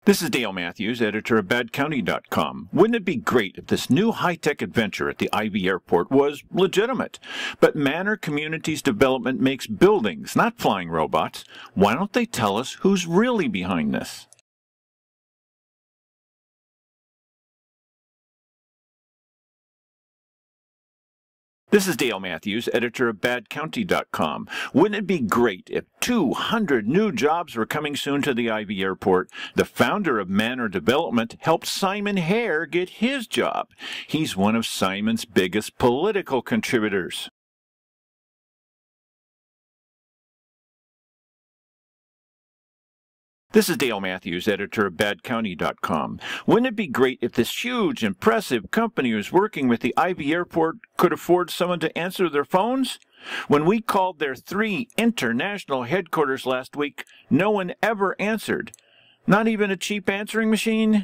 This is Dale Matthews, editor of BadCounty.com. Wouldn't it be great if this new high-tech adventure at the Ivy Airport was legitimate? But Manor Communities Development makes buildings, not flying robots. Why don't they tell us who's really behind this? This is Dale Matthews, editor of BadCounty.com. Wouldn't it be great if 200 new jobs were coming soon to the Ivy Airport? The founder of Manor Development helped Simon Hare get his job. He's one of Simon's biggest political contributors. This is Dale Matthews, editor of BadCounty.com. Wouldn't it be great if this huge, impressive company who's working with the Ivy Airport could afford someone to answer their phones? When we called their 3 international headquarters last week, no one ever answered. Not even a cheap answering machine?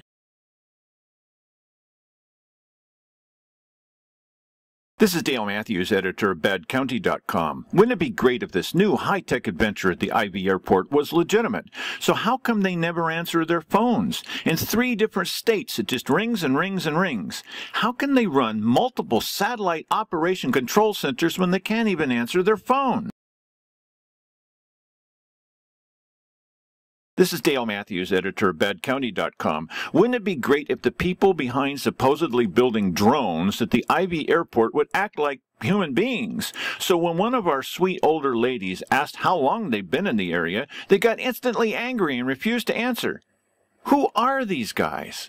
This is Dale Matthews, editor of BadCounty.com. Wouldn't it be great if this new high-tech adventure at the Ivy Airport was legitimate? So how come they never answer their phones? In 3 different states, it just rings and rings and rings. How can they run multiple satellite operation control centers when they can't even answer their phone? This is Dale Matthews, editor of BadCounty.com. Wouldn't it be great if the people behind supposedly building drones at the Ivy Airport would act like human beings? So when one of our sweet older ladies asked how long they've been in the area, they got instantly angry and refused to answer. Who are these guys?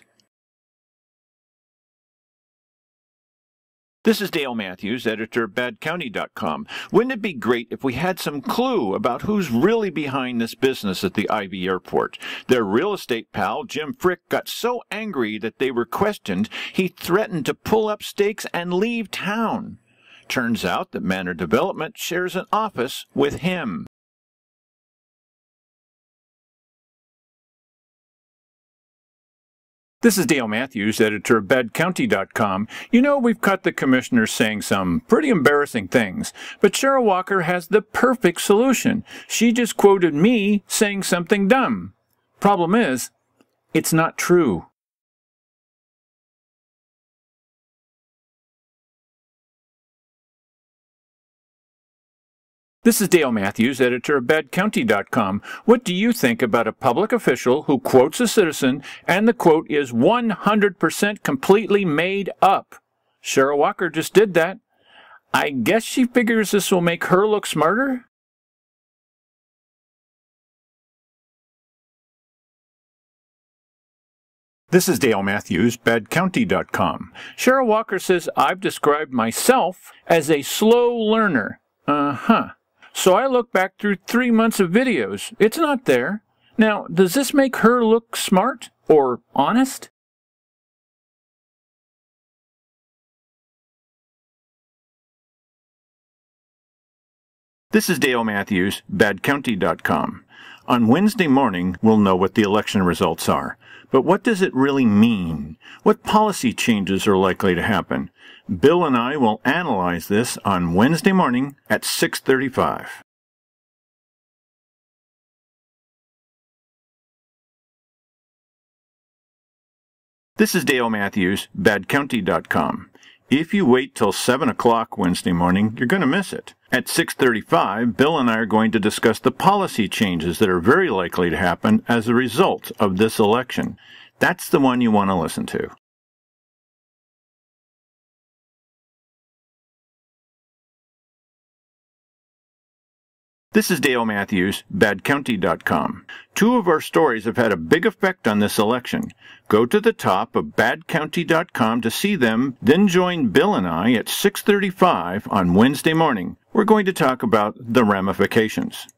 This is Dale Matthews, editor of BadCounty.com. Wouldn't it be great if we had some clue about who's really behind this business at the Ivy Airport? Their real estate pal, Jim Frick, got so angry that they were questioned, he threatened to pull up stakes and leave town. Turns out that Manor Development shares an office with him. This is Dale Matthews, editor of BadCounty.com. You know, we've caught the commissioner saying some pretty embarrassing things, but Cheryl Walker has the perfect solution. She just quoted me saying something dumb. Problem is, it's not true. This is Dale Matthews, editor of BadCounty.com. What do you think about a public official who quotes a citizen and the quote is 100% completely made up? Cheryl Walker just did that. I guess she figures this will make her look smarter? This is Dale Matthews, BadCounty.com. Cheryl Walker says I've described myself as a slow learner. So I look back through 3 months of videos. It's not there. Now, does this make her look smart or honest? This is Dale Matthews, BadCounty.com. On Wednesday morning, we'll know what the election results are. But what does it really mean? What policy changes are likely to happen? Bill and I will analyze this on Wednesday morning at 6:35. This is Dale Matthews, BadCounty.com. If you wait till 7 o'clock Wednesday morning, you're going to miss it. At 6:35, Bill and I are going to discuss the policy changes that are very likely to happen as a result of this election. That's the one you want to listen to. This is Dale Matthews, BadCounty.com. 2 of our stories have had a big effect on this election. Go to the top of BadCounty.com to see them, then join Bill and I at 6:35 on Wednesday morning. We're going to talk about the ramifications.